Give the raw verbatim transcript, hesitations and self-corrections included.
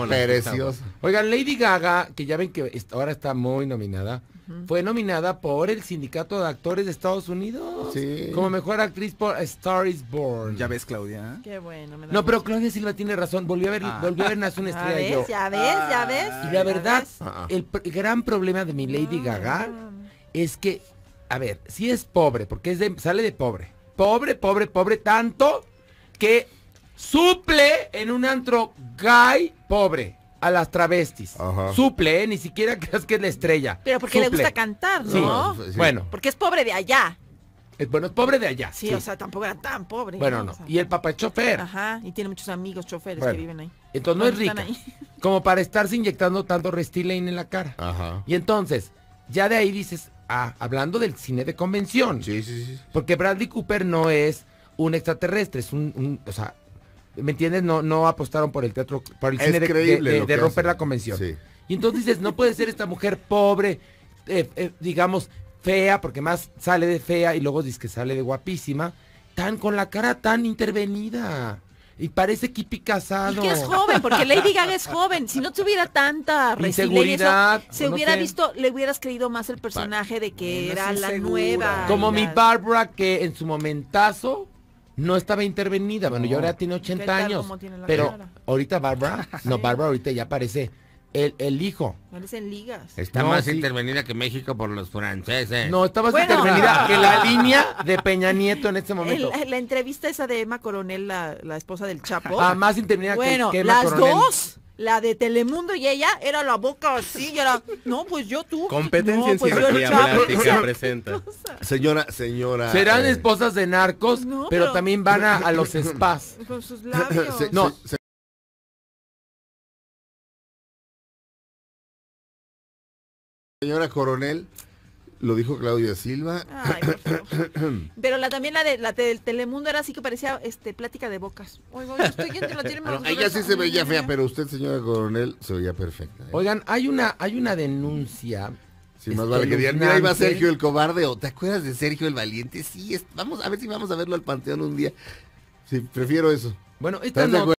Preciosa. Oigan, Lady Gaga, que ya ven que est- ahora está muy nominada, uh-huh. fue nominada por el Sindicato de Actores de Estados Unidos. Sí. Como mejor actriz por A Star is Born. Ya ves, Claudia. Qué bueno. Me da no, gusto. pero Claudia Silva tiene razón. Volvió a ver, ah. volvió a ver Nace una estrella. ¿Ya ves? Yo. Ya ves, ya ves. Y la verdad, ah. el, el gran problema de mi Lady Gaga es que, a ver, sí es pobre, porque es de, sale de pobre. Pobre, pobre, pobre, tanto que suple en un antro gay pobre a las travestis. Ajá. Suple, ¿eh? Ni siquiera creas que es la estrella. Pero porque suple. le gusta cantar, ¿no? Sí. Sí. Bueno. Porque es pobre de allá. Es, bueno, es pobre de allá. Sí, sí, o sea, tampoco era tan pobre. Bueno, no. no. O sea, y el papá es chofer. Ajá, y tiene muchos amigos choferes bueno, que viven ahí. Entonces no es rica. Como para estarse inyectando tanto Restylane en la cara. Ajá. Y entonces, ya de ahí dices, ah, hablando del cine de convención. Sí, sí, sí. Porque Bradley Cooper no es un extraterrestre, es un, un o sea, ¿me entiendes? No, no apostaron por el teatro, por el es cine de, de, de, de romper hace. la convención. Sí. Y entonces dices, no puede ser esta mujer pobre, eh, eh, digamos, fea, porque más sale de fea y luego dice que sale de guapísima, tan con la cara tan intervenida. Y parece Kipi Casado. Y que es joven, porque Lady Gaga es joven. Si no tuviera tanta inseguridad, se no hubiera sé. visto, le hubieras creído más el personaje de que no era la nueva. Como mi la... Barbara, que en su momentazo no estaba intervenida. Bueno, no. y ahora tiene ochenta años. Pero cara? ahorita Barbara, no, Barbara ahorita ya parece el, el hijo. Parecen ligas. Está no, más sí. intervenida que México por los franceses. No, está más bueno, intervenida que la línea de Peña Nieto en este momento. El, la entrevista esa de Emma Coronel, la, la esposa del Chapo. Ah, más intervenida bueno, que, que Emma las Coronel. dos. La de Telemundo y ella era la boca así, y era, no, pues yo tú. Competencia no, pues en cirugía plástica presenta. Señora, señora. Serán eh, esposas de narcos, no, pero, pero también van a, a los spas. Con sus labios. Se, no. Se, se, señora Coronel, lo dijo Claudia Silva. Ay, por favor. Pero la también la de la del Telemundo era así que parecía este plática de bocas. Oiga, yo estoy gente la tiene más bueno, ella sí se veía fea, pero usted, señora Coronel, se veía perfecta. ¿eh? Oigan, hay una, hay una denuncia. Sí, más vale que digan, mira, ahí va Sergio el Cobarde, o ¿te acuerdas de Sergio el Valiente? Sí, es, vamos a ver si vamos a verlo al Panteón un día. Sí, prefiero eso. Bueno, esta no.